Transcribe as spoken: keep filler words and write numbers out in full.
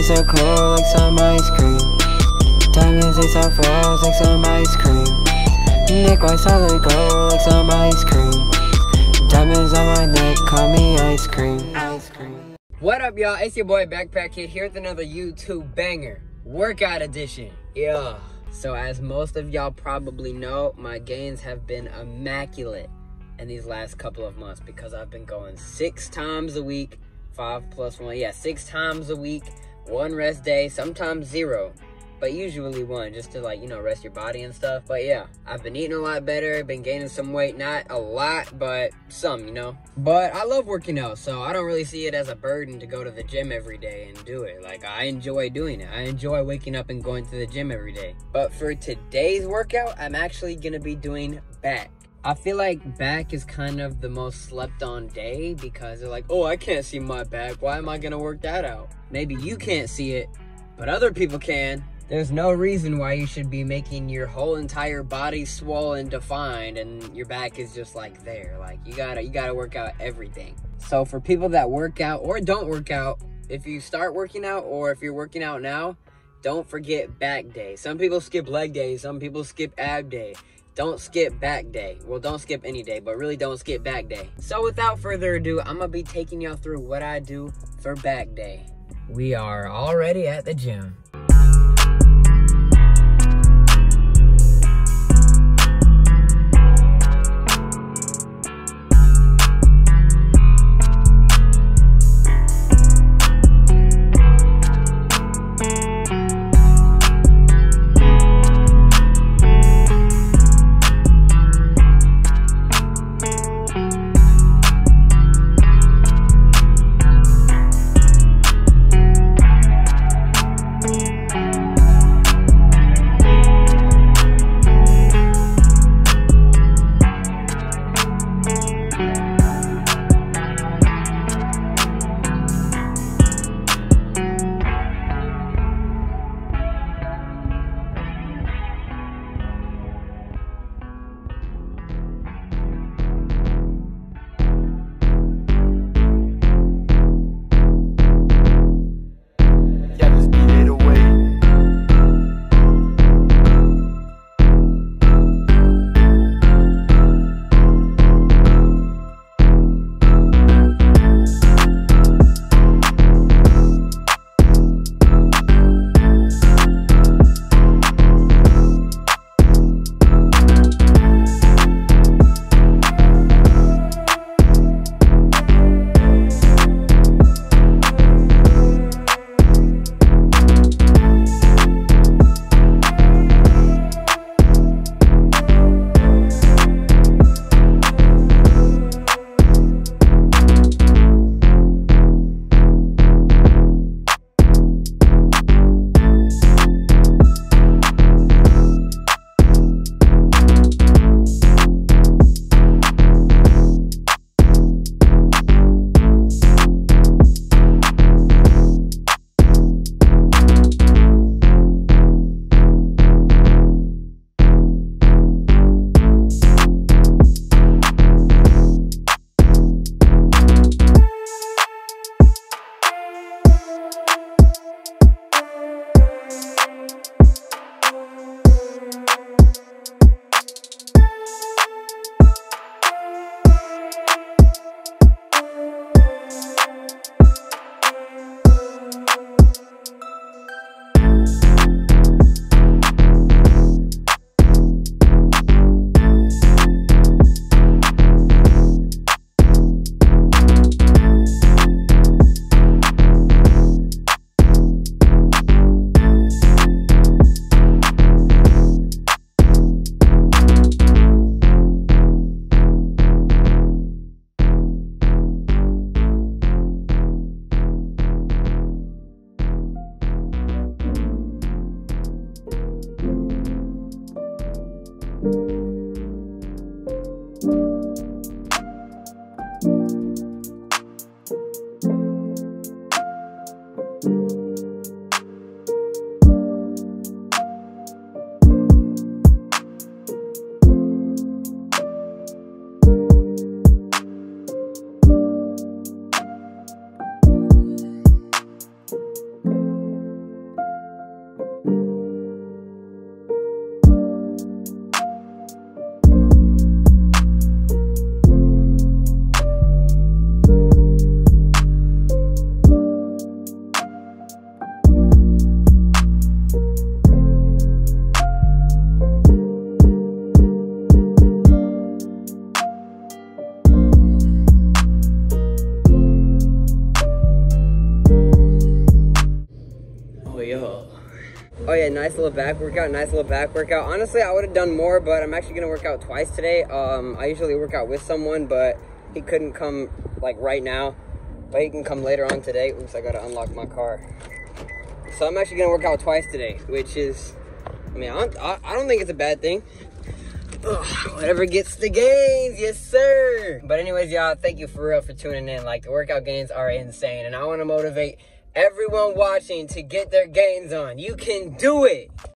Diamonds are cold like some ice cream. Diamonds, they soft froze like some ice cream. Neck white solid gold like some ice cream. Diamonds on my neck, call me ice cream. Ice cream. What up, y'all? It's your boy Backpack Kid here with another YouTube banger, workout edition. Yeah. So as most of y'all probably know, my gains have been immaculate in these last couple of months because I've been going six times a week, five plus one, yeah, six times a week, one rest day, sometimes zero, but usually one, just to, like, you know, rest your body and stuff. But yeah, I've been eating a lot better, been gaining some weight, not a lot, but some, you know. But I love working out, so I don't really see it as a burden to go to the gym every day and do it. Like, I enjoy doing it. I enjoy waking up and going to the gym every day. But for today's workout, I'm actually gonna be doing back. I feel like back is kind of the most slept on day because they're like, oh, I can't see my back. Why am I gonna work that out? Maybe you can't see it, but other people can. There's no reason why you should be making your whole entire body swollen, defined, and your back is just like there. Like, you gotta, you gotta work out everything. So for people that work out or don't work out, if you start working out or if you're working out now, don't forget back day. Some people skip leg day, some people skip ab day. Don't skip back day. Well, don't skip any day, but really don't skip back day. So without further ado, I'm gonna be taking y'all through what I do for back day. We are already at the gym. We'll be right back. Oh yeah, nice little back workout, nice little back workout. Honestly, I would have done more, but I'm actually gonna work out twice today. Um, I usually work out with someone, but he couldn't come like right now, but he can come later on today. Oops, I gotta unlock my car. So I'm actually gonna work out twice today, which is, I mean, I don't, I don't think it's a bad thing. Ugh, whatever gets the gains, yes sir. But anyways, y'all, thank you for real for tuning in. Like, the workout gains are insane, and I want to motivate everyone watching to get their gains on. You can do it.